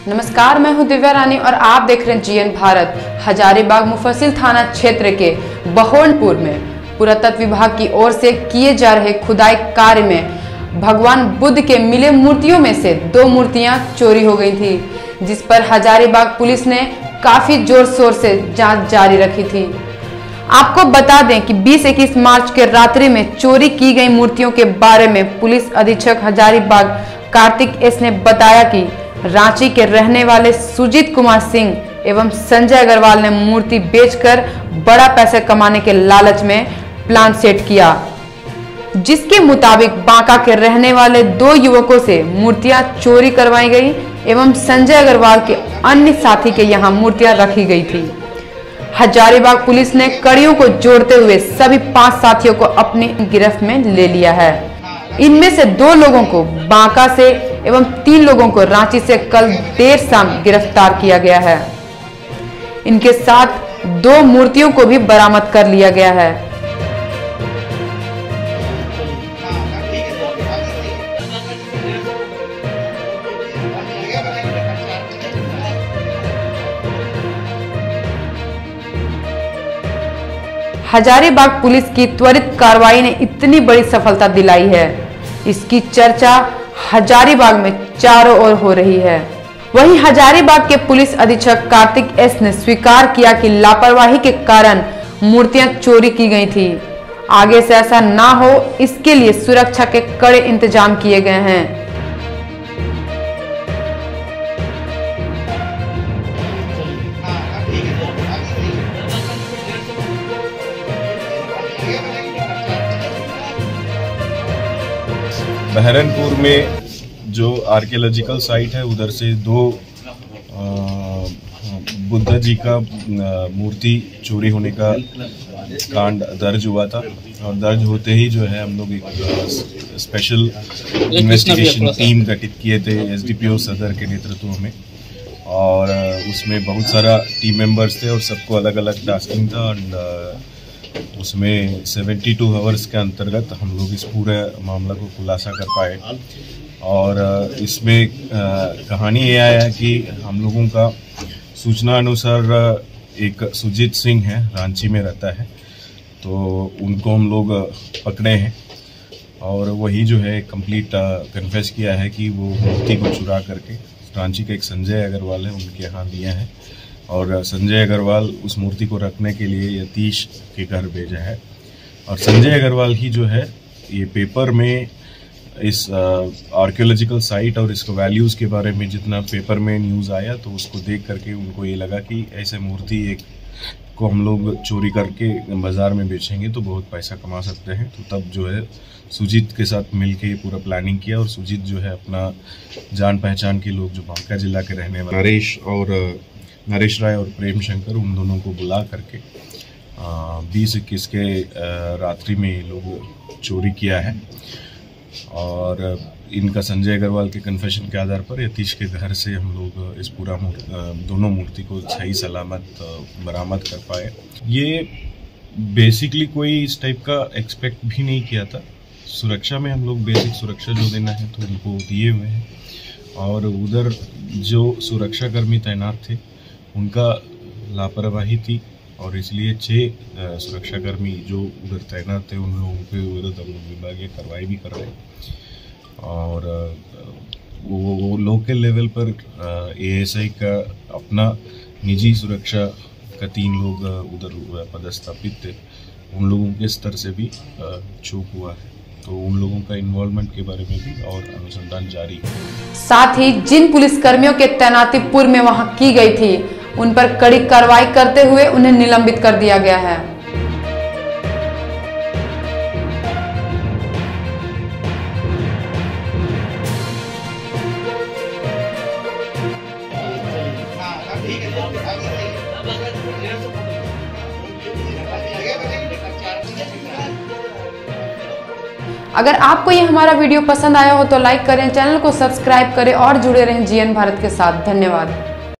नमस्कार, मैं हूं दिव्या रानी और आप देख रहे हैं जीएन भारत। हजारीबाग मुफस्सिल थाना क्षेत्र के बहोनपुर में पुरातत्व विभाग की ओर से किए जा रहे खुदाई कार्य में भगवान बुद्ध के मिले मूर्तियों में से 2 मूर्तियां चोरी हो गई थी, जिस पर हजारीबाग पुलिस ने काफी जोर शोर से जांच जारी रखी थी। आपको बता दें कि 20-21 मार्च के रात्रि में चोरी की गई मूर्तियों के बारे में पुलिस अधीक्षक हजारीबाग कार्तिक एस ने बताया कि रांची के रहने वाले सुजीत कुमार सिंह एवं संजय अग्रवाल ने मूर्ति बेचकर बड़ा पैसा कमाने के लालच में प्लान सेट किया, जिसके मुताबिक बांका के रहने वाले 2 युवकों से मूर्तियां चोरी करवाई गई एवं संजय अग्रवाल के अन्य साथी के यहां मूर्तियां रखी गई थी। हजारीबाग पुलिस ने कड़ियों को जोड़ते हुए सभी 5 साथियों को अपनी गिरफ्त में ले लिया है। इनमें से 2 लोगों को बांका से एवं 3 लोगों को रांची से कल देर शाम गिरफ्तार किया गया है। इनके साथ 2 मूर्तियों को भी बरामद कर लिया गया है। हजारीबाग पुलिस की त्वरित कार्रवाई ने इतनी बड़ी सफलता दिलाई है, इसकी चर्चा हजारीबाग में चारों ओर हो रही है। वहीं हजारीबाग के पुलिस अधीक्षक कार्तिक एस ने स्वीकार किया कि लापरवाही के कारण मूर्तियां चोरी की गई थी। आगे से ऐसा ना हो, इसके लिए सुरक्षा के कड़े इंतजाम किए गए हैं। बहरनपुर में जो आर्कियोलॉजिकल साइट है, उधर से 2 बुद्ध जी का मूर्ति चोरी होने का कांड दर्ज हुआ था और दर्ज होते ही जो है हम लोग एक स्पेशल इन्वेस्टिगेशन टीम गठित किए थे एसडीपीओ सदर के नेतृत्व में, और उसमें बहुत सारा टीम मेंबर्स थे और सबको अलग अलग टास्किंग था। एंड उसमें 72 आवर्स के अंतर्गत हम लोग इस पूरे मामला को खुलासा कर पाए। और इसमें कहानी ये आया कि हम लोगों का सूचना अनुसार एक सुजीत सिंह है, रांची में रहता है, तो उनको हम लोग पकड़े हैं और वही जो है कंप्लीट कन्फेस किया है कि वो मूर्ति को चुरा करके रांची के एक संजय अग्रवाल है उनके यहाँ दिया है, और संजय अग्रवाल उस मूर्ति को रखने के लिए यतीश के घर भेजा है। और संजय अग्रवाल ही जो है ये पेपर में इस आर्कियोलॉजिकल साइट और इसको वैल्यूज़ के बारे में जितना पेपर में न्यूज़ आया, तो उसको देख करके उनको ये लगा कि ऐसे मूर्ति एक को हम लोग चोरी करके बाज़ार में बेचेंगे तो बहुत पैसा कमा सकते हैं। तो तब जो है सुजीत के साथ मिलके पूरा प्लानिंग किया, और सुजीत जो है अपना जान पहचान के लोग जो बांका जिला के रहने वाले नरेश राय और प्रेम शंकर, उन दोनों को बुला करके 20-21 के रात्रि में ये लोग चोरी किया है। और इनका संजय अग्रवाल के कन्फेशन के आधार पर यतीश के घर से हम लोग इस पूरा दोनों मूर्ति को सही सलामत बरामद कर पाए। ये बेसिकली कोई इस टाइप का एक्सपेक्ट भी नहीं किया था। सुरक्षा में हम लोग बेसिक सुरक्षा जो देना है तो उनको दिए हुए हैं, और उधर जो सुरक्षा कर्मी तैनात थे उनका लापरवाही थी, और इसलिए 6 सुरक्षाकर्मी जो उधर तैनात थे उन लोगों के विरुद्ध हम लोग विभागीय कार्रवाई भी कर रहे हैं। और वो लोकल लेवल पर एएसआई का अपना निजी सुरक्षा का 3 लोग उधर पदस्थापित थे, उन लोगों के स्तर से भी चूक हुआ है, तो उन लोगों का इन्वॉल्वमेंट के बारे में भी और अनुसंधान जारी है। साथ ही जिन पुलिसकर्मियों के तैनाती पूर्व में वहां की गई थी, उन पर कड़ी कार्रवाई करते हुए उन्हें निलंबित कर दिया गया है। अगर आपको ये हमारा वीडियो पसंद आया हो तो लाइक करें, चैनल को सब्सक्राइब करें और जुड़े रहें जीएन भारत के साथ। धन्यवाद।